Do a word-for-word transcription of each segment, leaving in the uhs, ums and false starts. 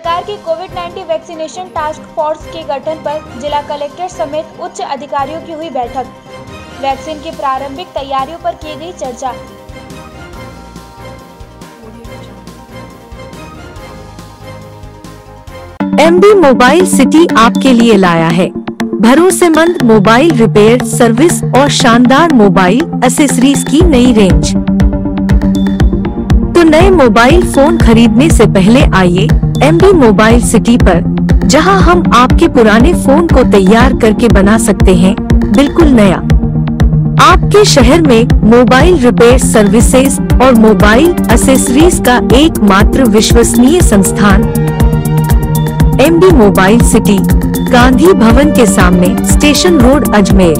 सरकार की कोविड उन्नीस वैक्सीनेशन टास्क फोर्स के गठन पर जिला कलेक्टर समेत उच्च अधिकारियों की हुई बैठक। वैक्सीन की प्रारंभिक तैयारियों पर की गई चर्चा। एमबी मोबाइल सिटी आपके लिए लाया है भरोसेमंद मोबाइल रिपेयर सर्विस और शानदार मोबाइल एक्सेसरीज की नई रेंज। तो नए मोबाइल फोन खरीदने से पहले आइए एमबी मोबाइल सिटी पर, जहां हम आपके पुराने फोन को तैयार करके बना सकते हैं बिल्कुल नया। आपके शहर में मोबाइल रिपेयर सर्विसेज और मोबाइल एक्सेसरीज का एकमात्र विश्वसनीय संस्थान MB mobile city, Gandhi Bhavan के सामने, स्टेशन रोड, अजमेर।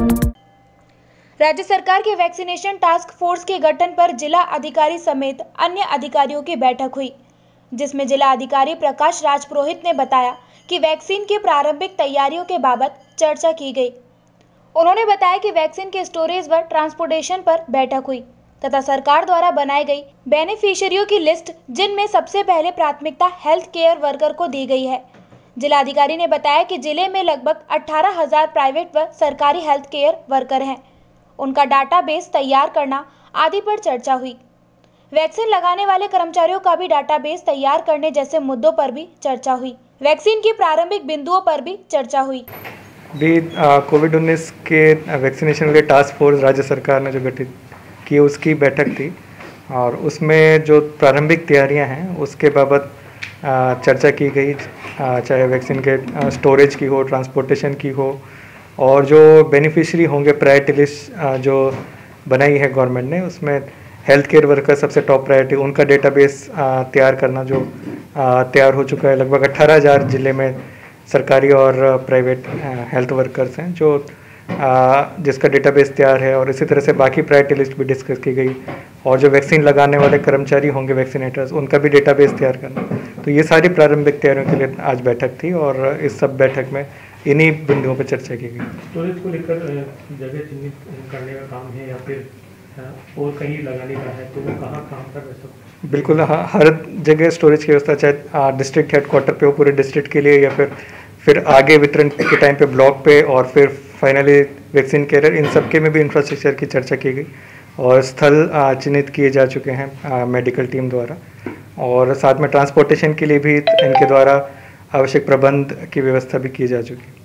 राज्य सरकार के वैक्सीनेशन टास्क फोर्स के गठन पर जिला अधिकारी समेत अन्य अधिकारियों की बैठक हुई, जिसमें जिला अधिकारी प्रकाश राज पुरोहित ने बताया कि वैक्सीन की प्रारंभिक तैयारियों के बाबत चर्चा की गई। उन्होंने बताया कि वैक्सीन के स्टोरेज व ट्रांसपोर्टेशन पर बैठक हुई तथा सरकार द्वारा बनाई गई बेनिफिशियरियों की लिस्ट, जिनमें सबसे पहले प्राथमिकता हेल्थ केयर वर्कर को दी गई है। जिला अधिकारी ने बताया कि जिले में लगभग अठारह हजार प्राइवेट व सरकारी हेल्थ केयर वर्कर हैं। उनका डाटाबेस तैयार करना आदि पर चर्चा हुई। वैक्सीन लगाने वाले कर्मचारियों का भी डाटाबेस तैयार करने जैसे मुद्दों पर भी चर्चा हुई। वैक्सीन की प्रारंभिक बिंदुओं पर भी चर्चा हुई। भी कोविड उन्नीस के वैक्सीनेशन के टास्क फोर्स राज्य सरकार ने जो गठित की उसकी बैठक थी और उसमें जो प्रारंभिक तैयारियां हैं उसके बाबत चर्चा की गई, चाहे वैक्सीन के स्टोरेज की हो, ट्रांसपोर्टेशन की हो, और जो बेनिफिशियरी होंगे प्रायोरिटी लिस्ट जो बनाई है गवर्नमेंट ने, उसमें हेल्थ केयर वर्कर सबसे टॉप प्रायोरिटी, उनका डेटाबेस तैयार करना जो तैयार हो चुका है। लगभग अट्ठारह हज़ार जिले में सरकारी और प्राइवेट हेल्थ वर्कर्स हैं जो आ, जिसका डेटाबेस तैयार है, और इसी तरह से बाकी प्रायोरिटी लिस्ट भी डिस्कस की गई, और जो वैक्सीन लगाने वाले कर्मचारी होंगे वैक्सीनेटर्स, उनका भी डेटाबेस तैयार करना। तो ये सारी प्रारंभिक तैयारियों के लिए आज बैठक थी और इस सब बैठक में इन्हीं बिंदुओं पर चर्चा की गई। स्टोरेज को लेकर जगह चिन्हित करने का काम है या फिर और कहीं लगाने का है, तो वो कहाँ काम कर रहे हैं? बिल्कुल, हर जगह स्टोरेज की व्यवस्था, चाहे डिस्ट्रिक्ट हेडक्वार्टर पे हो पूरे डिस्ट्रिक्ट के लिए, या फिर फिर आगे वितरण के टाइम पे ब्लॉक पे, और फिर फाइनली वैक्सीन कैरियर, इन सब के में भी इंफ्रास्ट्रक्चर की चर्चा की गई और स्थल चिन्हित किए जा चुके हैं मेडिकल टीम द्वारा, और साथ में ट्रांसपोर्टेशन के लिए भी इनके द्वारा आवश्यक प्रबंध की व्यवस्था भी की जा चुकी है।